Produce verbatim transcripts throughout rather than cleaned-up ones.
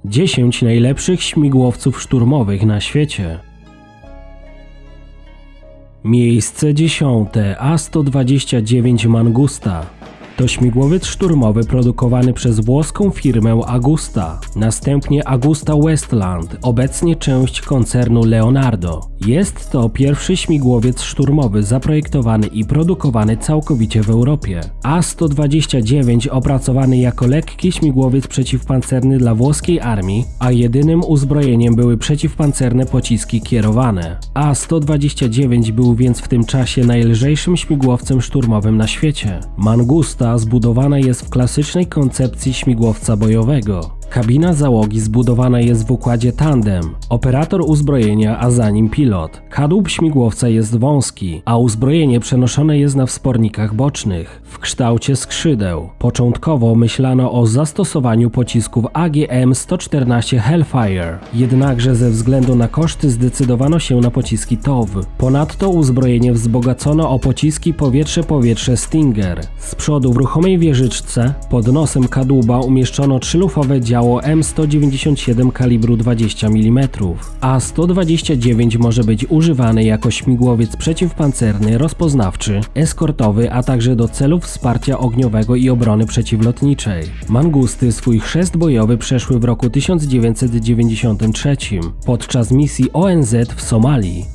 dziesięć najlepszych śmigłowców szturmowych na świecie. Miejsce dziesiąte. A sto dwadzieścia dziewięć Mangusta. To śmigłowiec szturmowy produkowany przez włoską firmę Agusta, następnie Agusta Westland, obecnie część koncernu Leonardo. Jest to pierwszy śmigłowiec szturmowy zaprojektowany i produkowany całkowicie w Europie. A sto dwadzieścia dziewięć opracowany jako lekki śmigłowiec przeciwpancerny dla włoskiej armii, a jedynym uzbrojeniem były przeciwpancerne pociski kierowane. A sto dwadzieścia dziewięć był więc w tym czasie najlżejszym śmigłowcem szturmowym na świecie. Mangusta zbudowana jest w klasycznej koncepcji śmigłowca bojowego. Kabina załogi zbudowana jest w układzie tandem, operator uzbrojenia, a za nim pilot. Kadłub śmigłowca jest wąski, a uzbrojenie przenoszone jest na wspornikach bocznych, w kształcie skrzydeł. Początkowo myślano o zastosowaniu pocisków A G M sto czternaście Hellfire, jednakże ze względu na koszty zdecydowano się na pociski T O W. Ponadto uzbrojenie wzbogacono o pociski powietrze-powietrze Stinger. Z przodu w ruchomej wieżyczce pod nosem kadłuba umieszczono trzylufowe działo M sto dziewięćdziesiąt siedem kalibru dwadzieścia milimetrów. A sto dwadzieścia dziewięć może być używany jako śmigłowiec przeciwpancerny, rozpoznawczy, eskortowy, a także do celów wsparcia ogniowego i obrony przeciwlotniczej. Mangusty swój chrzest bojowy przeszły w roku tysiąc dziewięćset dziewięćdziesiątym trzecim podczas misji O N Z w Somalii.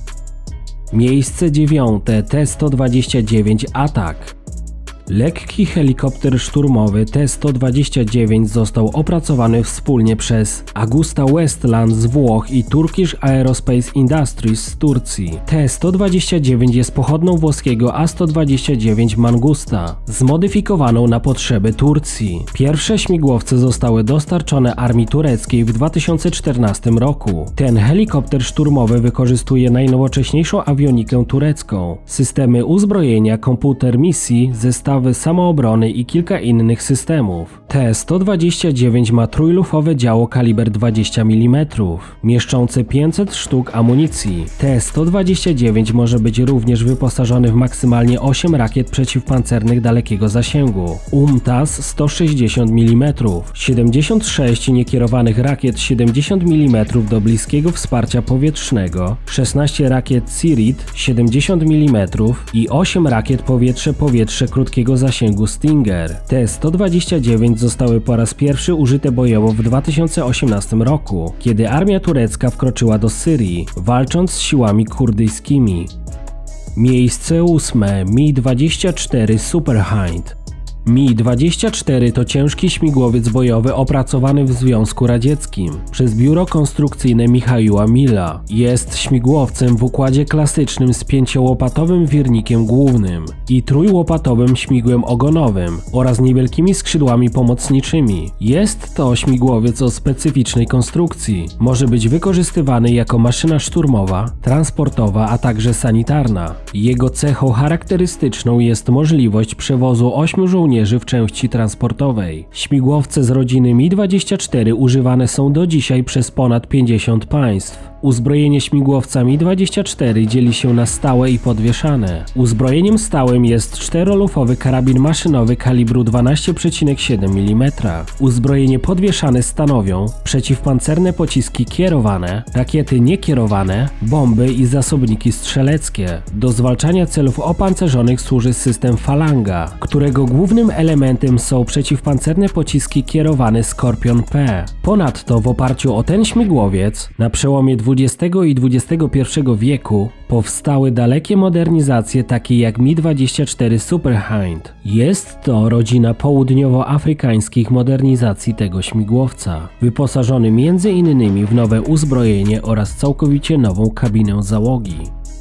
Miejsce dziewiąte. T sto dwadzieścia dziewięć Atak. Lekki helikopter szturmowy T sto dwadzieścia dziewięć został opracowany wspólnie przez Agusta Westland z Włoch i Turkish Aerospace Industries z Turcji. T sto dwadzieścia dziewięć jest pochodną włoskiego A sto dwadzieścia dziewięć Mangusta, zmodyfikowaną na potrzeby Turcji. Pierwsze śmigłowce zostały dostarczone armii tureckiej w dwa tysiące czternastym roku. Ten helikopter szturmowy wykorzystuje najnowocześniejszą awionikę turecką, systemy uzbrojenia, komputer misji, zestawy samoobrony i kilka innych systemów. T sto dwadzieścia dziewięć ma trójlufowe działo kaliber dwadzieścia milimetrów, mieszczące pięćset sztuk amunicji. T sto dwadzieścia dziewięć może być również wyposażony w maksymalnie osiem rakiet przeciwpancernych dalekiego zasięgu, U M T A S sto sześćdziesiąt milimetrów, siedemdziesiąt sześć niekierowanych rakiet siedemdziesiąt milimetrów do bliskiego wsparcia powietrznego, szesnaście rakiet Sirit siedemdziesiąt milimetrów i osiem rakiet powietrze-powietrze krótkiego zasięgu Stinger. T sto dwadzieścia dziewięć zostały po raz pierwszy użyte bojowo w dwa tysiące osiemnastym roku, kiedy armia turecka wkroczyła do Syrii, walcząc z siłami kurdyjskimi. Miejsce ósme. Mi dwadzieścia cztery Super Hind. Mi dwadzieścia cztery to ciężki śmigłowiec bojowy opracowany w Związku Radzieckim przez biuro konstrukcyjne Michaiła Milla. Jest śmigłowcem w układzie klasycznym z pięciołopatowym wirnikiem głównym i trójłopatowym śmigłem ogonowym oraz niewielkimi skrzydłami pomocniczymi. Jest to śmigłowiec o specyficznej konstrukcji. Może być wykorzystywany jako maszyna szturmowa, transportowa, a także sanitarna. Jego cechą charakterystyczną jest możliwość przewozu ośmiu żołnierzy w części transportowej. Śmigłowce z rodziny Mi dwadzieścia cztery używane są do dzisiaj przez ponad pięćdziesiąt państw. Uzbrojenie śmigłowca Mi dwadzieścia cztery dzieli się na stałe i podwieszane. Uzbrojeniem stałym jest czterolufowy karabin maszynowy kalibru dwanaście przecinek siedem milimetra. Uzbrojenie podwieszane stanowią przeciwpancerne pociski kierowane, rakiety niekierowane, bomby i zasobniki strzeleckie. Do zwalczania celów opancerzonych służy system Falanga, którego głównym elementem są przeciwpancerne pociski kierowane Skorpion P. Ponadto w oparciu o ten śmigłowiec na przełomie dwudziestego i dwudziestego pierwszego wieku powstały dalekie modernizacje takie jak Mi dwadzieścia cztery Super Hind. Jest to rodzina południowoafrykańskich modernizacji tego śmigłowca, wyposażony między innymi w nowe uzbrojenie oraz całkowicie nową kabinę załogi.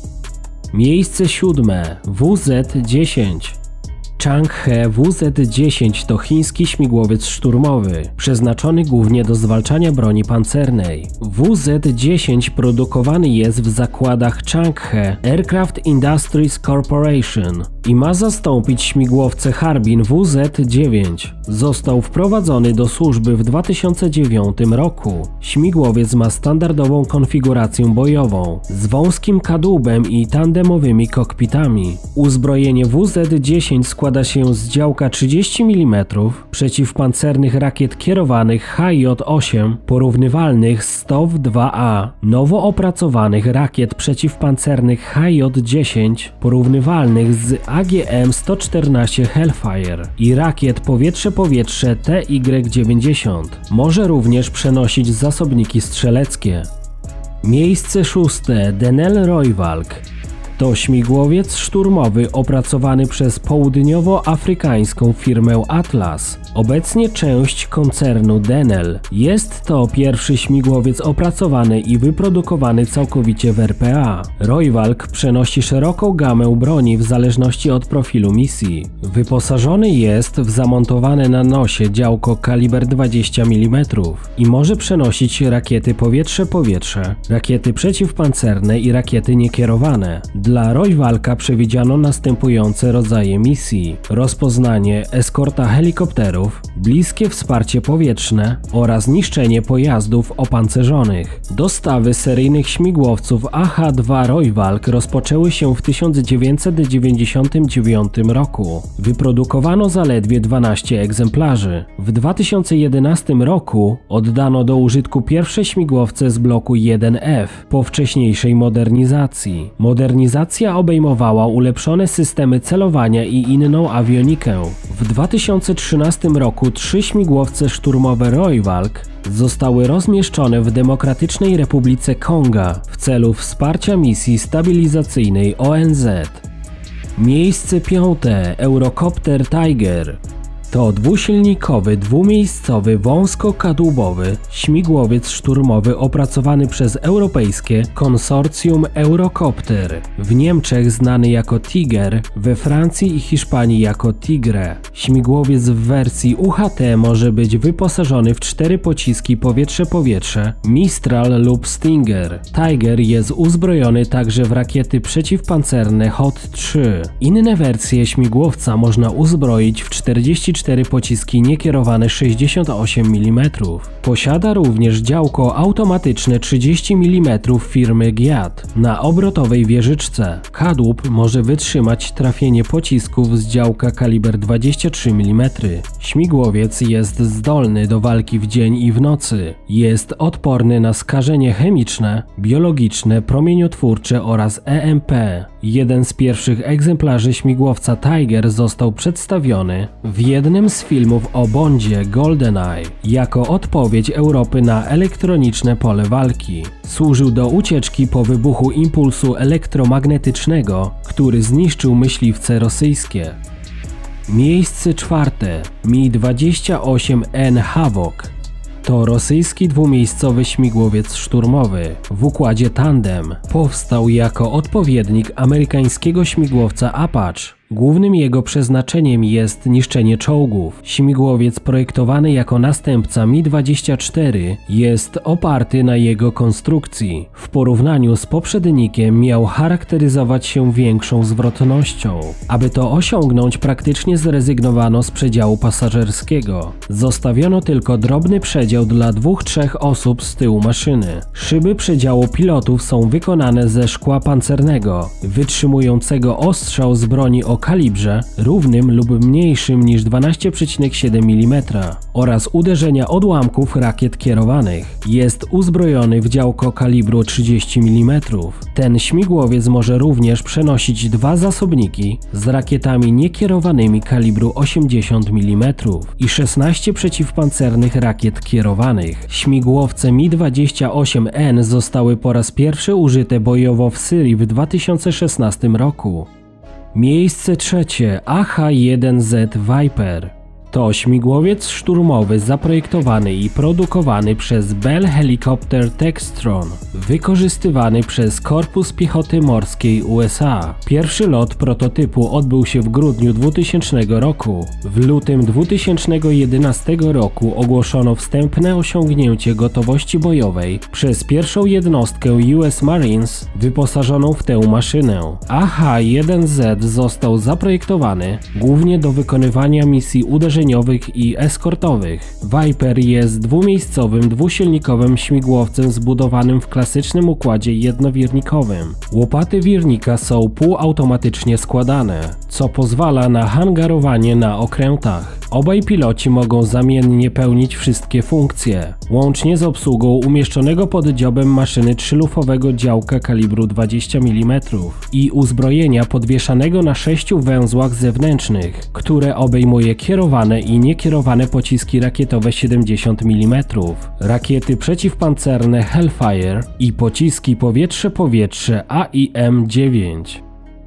Miejsce siódme. W Z dziesięć. Changhe W Z dziesięć to chiński śmigłowiec szturmowy, przeznaczony głównie do zwalczania broni pancernej. W Z dziesięć produkowany jest w zakładach Changhe Aircraft Industries Corporation i ma zastąpić śmigłowce Harbin W Z dziewięć. Został wprowadzony do służby w dwa tysiące dziewiątym roku. Śmigłowiec ma standardową konfigurację bojową z wąskim kadłubem i tandemowymi kokpitami. Uzbrojenie W Z dziesięć składa się z działka trzydzieści milimetrów, przeciwpancernych rakiet kierowanych H J osiem porównywalnych z S T O W dwa A, nowo opracowanych rakiet przeciwpancernych H J dziesięć porównywalnych z A G M sto czternaście Hellfire i rakiet powietrze-powietrze T Y dziewięćdziesiąt. Może również przenosić zasobniki strzeleckie. Miejsce szóste. Denel Royvalk. To śmigłowiec szturmowy opracowany przez południowoafrykańską firmę Atlas, obecnie część koncernu Denel. Jest to pierwszy śmigłowiec opracowany i wyprodukowany całkowicie w R P A. Royvalk przenosi szeroką gamę broni w zależności od profilu misji. Wyposażony jest w zamontowane na nosie działko kaliber dwadzieścia milimetrów i może przenosić rakiety powietrze-powietrze, rakiety przeciwpancerne i rakiety niekierowane. Dla Royvalka przewidziano następujące rodzaje misji: rozpoznanie, eskorta helikopterów, bliskie wsparcie powietrzne oraz niszczenie pojazdów opancerzonych. Dostawy seryjnych śmigłowców A H dwa Royvalk rozpoczęły się w tysiąc dziewięćset dziewięćdziesiątym dziewiątym roku. Wyprodukowano zaledwie dwanaście egzemplarzy. W dwa tysiące jedenastym roku oddano do użytku pierwsze śmigłowce z bloku jeden F po wcześniejszej modernizacji. Modernizacja obejmowała ulepszone systemy celowania i inną awionikę. W dwa tysiące trzynastym roku trzy śmigłowce szturmowe Royvalk zostały rozmieszczone w Demokratycznej Republice Konga w celu wsparcia misji stabilizacyjnej O N Z. Miejsce piąte. Eurocopter Tiger. To dwusilnikowy, dwumiejscowy, wąskokadłubowy śmigłowiec szturmowy opracowany przez europejskie konsorcjum Eurocopter. W Niemczech znany jako Tiger, we Francji i Hiszpanii jako Tigre. Śmigłowiec w wersji U H T może być wyposażony w cztery pociski powietrze-powietrze, Mistral lub Stinger. Tiger jest uzbrojony także w rakiety przeciwpancerne H O T trzy. Inne wersje śmigłowca można uzbroić w czterdzieści cztery pociski niekierowane sześćdziesiąt osiem milimetrów. Posiada również działko automatyczne trzydzieści milimetrów firmy Giat na obrotowej wieżyczce. Kadłub może wytrzymać trafienie pocisków z działka kaliber dwadzieścia trzy milimetry. Śmigłowiec jest zdolny do walki w dzień i w nocy. Jest odporny na skażenie chemiczne, biologiczne, promieniotwórcze oraz E M P. Jeden z pierwszych egzemplarzy śmigłowca Tiger został przedstawiony w jednym z filmów o Bondzie GoldenEye jako odpowiedź Europy na elektroniczne pole walki. Służył do ucieczki po wybuchu impulsu elektromagnetycznego, który zniszczył myśliwce rosyjskie. Miejsce czwarte. Mi dwadzieścia osiem N Hawk. To rosyjski dwumiejscowy śmigłowiec szturmowy w układzie tandem. Powstał jako odpowiednik amerykańskiego śmigłowca Apache. Głównym jego przeznaczeniem jest niszczenie czołgów. Śmigłowiec projektowany jako następca Mi dwadzieścia cztery jest oparty na jego konstrukcji. W porównaniu z poprzednikiem miał charakteryzować się większą zwrotnością. Aby to osiągnąć, praktycznie zrezygnowano z przedziału pasażerskiego. Zostawiono tylko drobny przedział dla dwóch trzech osób z tyłu maszyny. Szyby przedziału pilotów są wykonane ze szkła pancernego, wytrzymującego ostrzał z broni o kalibrze równym lub mniejszym niż dwanaście przecinek siedem milimetra oraz uderzenia odłamków rakiet kierowanych. Jest uzbrojony w działko kalibru trzydzieści milimetrów. Ten śmigłowiec może również przenosić dwa zasobniki z rakietami niekierowanymi kalibru osiemdziesiąt milimetrów i szesnaście przeciwpancernych rakiet kierowanych. Śmigłowce Mi dwadzieścia osiem N zostały po raz pierwszy użyte bojowo w Syrii w dwa tysiące szesnastym roku. Miejsce trzecie. A H jeden Z Viper. To śmigłowiec szturmowy zaprojektowany i produkowany przez Bell Helicopter Textron, wykorzystywany przez Korpus Piechoty Morskiej U S A. Pierwszy lot prototypu odbył się w grudniu dwutysięcznego roku. W lutym dwutysięcznego jedenastego roku ogłoszono wstępne osiągnięcie gotowości bojowej przez pierwszą jednostkę U S Marines wyposażoną w tę maszynę. A H jeden Z został zaprojektowany głównie do wykonywania misji uderzeniowych i eskortowych. Viper jest dwumiejscowym, dwusilnikowym śmigłowcem zbudowanym w klasycznym układzie jednowiernikowym. Łopaty wirnika są półautomatycznie składane, co pozwala na hangarowanie na okrętach. Obaj piloci mogą zamiennie pełnić wszystkie funkcje, łącznie z obsługą umieszczonego pod dziobem maszyny trzylufowego działka kalibru dwadzieścia milimetrów i uzbrojenia podwieszanego na sześciu węzłach zewnętrznych, które obejmuje kierowane i niekierowane pociski rakietowe siedemdziesiąt milimetrów, rakiety przeciwpancerne Hellfire i pociski powietrze-powietrze A I M dziewięć.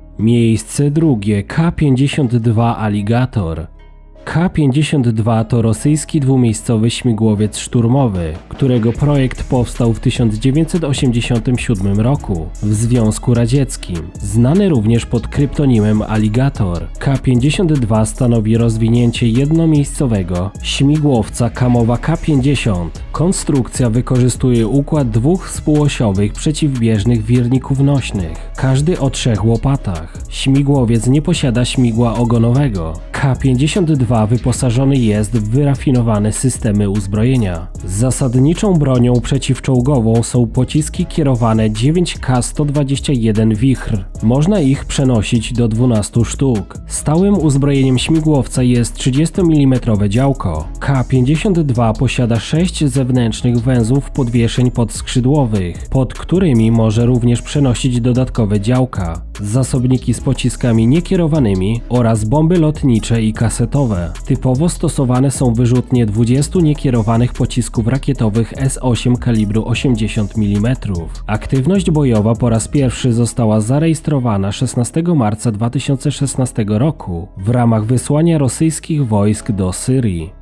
Miejsce drugie K pięćdziesiąt dwa Alligator. K pięćdziesiąt dwa to rosyjski dwumiejscowy śmigłowiec szturmowy, którego projekt powstał w tysiąc dziewięćset osiemdziesiątym siódmym roku w Związku Radzieckim. Znany również pod kryptonimem Alligator, K pięćdziesiąt dwa stanowi rozwinięcie jednomiejscowego śmigłowca Kamowa K pięćdziesiąt. Konstrukcja wykorzystuje układ dwóch współosiowych przeciwbieżnych wirników nośnych, każdy o trzech łopatach. Śmigłowiec nie posiada śmigła ogonowego. K pięćdziesiąt dwa wyposażony jest w wyrafinowane systemy uzbrojenia. Zasadniczą bronią przeciwczołgową są pociski kierowane dziewięć K sto dwadzieścia jeden Wichr. Można ich przenosić do dwunastu sztuk. Stałym uzbrojeniem śmigłowca jest trzydziestomilimetrowe działko. K pięćdziesiąt dwa posiada sześć zewnętrznych węzłów podwieszeń podskrzydłowych, pod którymi może również przenosić dodatkowe działka, zasobniki z pociskami niekierowanymi oraz bomby lotnicze i kasetowe. Typowo stosowane są wyrzutnie dwudziestu niekierowanych pocisków rakietowych S osiem kalibru osiemdziesiąt milimetrów. Aktywność bojowa po raz pierwszy została zarejestrowana szesnastego marca dwa tysiące szesnastego roku w ramach wysłania rosyjskich wojsk do Syrii.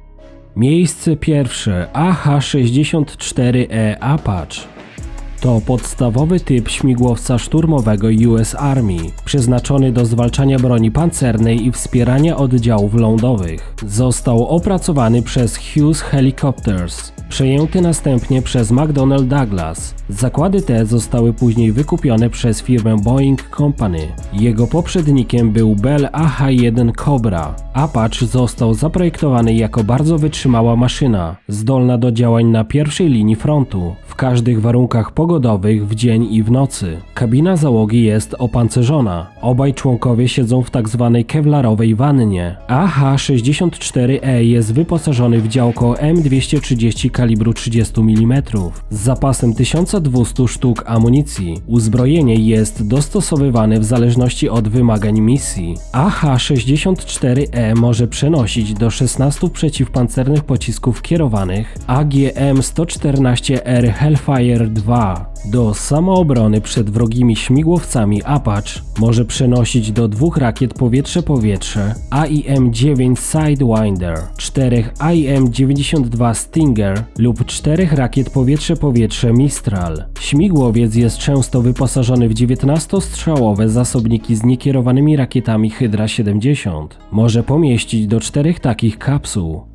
Miejsce pierwsze A H sześćdziesiąt cztery E Apache. To podstawowy typ śmigłowca szturmowego U S Army, przeznaczony do zwalczania broni pancernej i wspierania oddziałów lądowych. Został opracowany przez Hughes Helicopters, przejęty następnie przez McDonnell Douglas. Zakłady te zostały później wykupione przez firmę Boeing Company. Jego poprzednikiem był Bell A H jeden Cobra. Apache został zaprojektowany jako bardzo wytrzymała maszyna, zdolna do działań na pierwszej linii frontu, w każdych warunkach pogodowych w dzień i w nocy. Kabina załogi jest opancerzona. Obaj członkowie siedzą w tzw. kewlarowej wannie. A H sześćdziesiąt cztery E jest wyposażony w działko M dwieście trzydzieści kalibru trzydziestu milimetrów z zapasem tysiąc dwieście sztuk amunicji. Uzbrojenie jest dostosowywane w zależności od wymagań misji. A H sześćdziesiąt cztery E może przenosić do szesnastu przeciwpancernych pocisków kierowanych A G M sto czternaście R Hellfire dwa. Do samoobrony przed wrogimi śmigłowcami Apache może przenosić do dwóch rakiet powietrze-powietrze A I M dziewięć Sidewinder, czterech A I M dziewięćdziesiąt dwa Stinger lub czterech rakiet powietrze-powietrze Mistral. Śmigłowiec jest często wyposażony w dziewiętnastostrzałowe zasobniki z niekierowanymi rakietami Hydra siedemdziesiąt. Może pomieścić do czterech takich kapsuł.